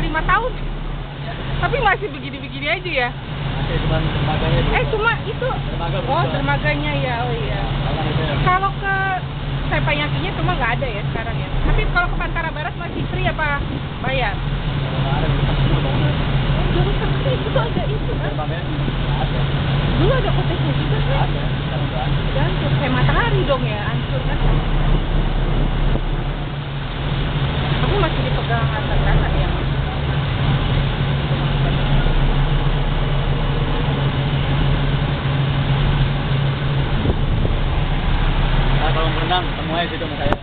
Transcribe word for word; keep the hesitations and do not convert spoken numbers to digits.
lima tahun. Tapi masih begini-begini aja ya. Masih cuma dermaganya itu. Eh cuma itu. Dermaga Oh bukan. dermaganya ya, oh iya. Tangan itu ya. Kalau ke Teppanyaki-nya cuma nggak ada ya sekarang ya. Tapi kalau ke Pantara Barat masih free apa bayar? Kalau ada rusak semua bangunan. Dulu sampai itu ada itu kan? Dermaganya ada. Dulu ada kotejnya juga kan? Ada. Sekarang udah ada. Udah hancur, kayak matahari dong ya, hancur kan? Tapi masih dipegang anak-anak ya. Nah, kalau berenang, ketemu aja situ sama saya.